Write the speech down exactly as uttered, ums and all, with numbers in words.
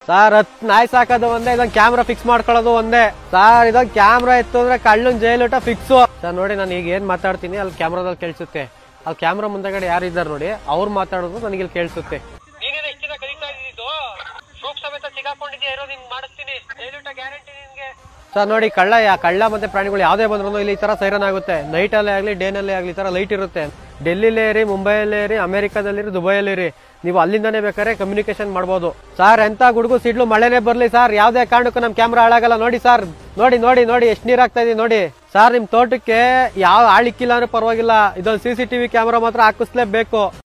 Sir ಹತ್ ನಾಯಿ ಸಾಕೋದು ಒಂದೇ, ಇದೊಂದು ಕ್ಯಾಮ್ರಾ ಫಿಕ್ಸ್ ಮಾಡ್ಕೊಳ್ಳೋದು ಒಂದೇ ಸರ್. ಇದೊಂದು ಕ್ಯಾಮ್ರಾ ಇತ್ತು ಅಂದ್ರೆ ಕಳ್ಳನ್ ಜೈಲೂಟ ಫಿಕ್ಸು ಸರ್. ನೋಡಿ ನಾನು ಈಗ ಏನ್ ಮಾತಾಡ್ತೀನಿ ಅಲ್ಲಿ ಕ್ಯಾಮ್ರಾದಲ್ಲಿ ಕೇಳಿಸುತ್ತೆ, ಅಲ್ಲಿ ಕ್ಯಾಮ್ರಾ ಮುಂದೆಗಡೆ ಯಾರು ಇದ್ದಾರೆ ನೋಡಿ ಅವ್ರು ಮಾತಾಡೋದು ನನಗೆ ಇಲ್ಲಿ ಕೇಳಿಸುತ್ತೆ. ಸರ್ ನೋಡಿ ಕಳ್ಳ ಕಳ್ಳ ಮತ್ತೆ ಪ್ರಾಣಿಗಳು ಯಾವ್ದೇ ಬಂದ್ರು ಇಲ್ಲಿ ಈ ತರ ಸೈರನ್ ಆಗುತ್ತೆ. ನೈಟ್ ಅಲ್ಲೇ ಆಗ್ಲಿ ಡೇ ನಲ್ಲೇ ಆಗ್ಲಿ ಈ ತರ ಲೈಟ್ ಇರುತ್ತೆ. ಡೆಲ್ಲಿಲೇ ಇರಿ, ಮುಂಬೈಲೇ ಇರಿ, ಅಮೆರಿಕಾದಲ್ಲಿರಿ, ದುಬೈಯಲ್ಲಿ ಇರಿ, ನೀವು ಅಲ್ಲಿಂದಾನೇ ಬೇಕಾದ್ರೆ ಕಮ್ಯುನಿಕೇಶನ್ ಮಾಡ್ಬೋದು ಸರ್. ಎಂತ ಗುಡುಗು ಸಿಡ್ಲು ಮಳೆನೇ ಬರ್ಲಿ ಸರ್, ಯಾವ್ದೇ ಕಾರಣಕ್ಕೂ ನಮ್ ಕ್ಯಾಮ್ರಾ ಹಾಳಾಗಲ್ಲ. ನೋಡಿ ಸರ್, ನೋಡಿ ನೋಡಿ ನೋಡಿ ಎಷ್ಟು ನೀರ್ ಆಗ್ತಾ ಇದೆ ನೋಡಿ ಸರ್. ನಿಮ್ ತೋಟಕ್ಕೆ ಯಾವ ಆಳಿಕ್ಕಿಲ್ಲ ಅಂದ್ರೆ ಪರವಾಗಿಲ್ಲ, ಇದೊಂದು ಸಿ ಸಿ ಟಿವಿ ಕ್ಯಾಮ್ರಾ ಮಾತ್ರ ಹಾಕಿಸ್ಲೇಬೇಕು.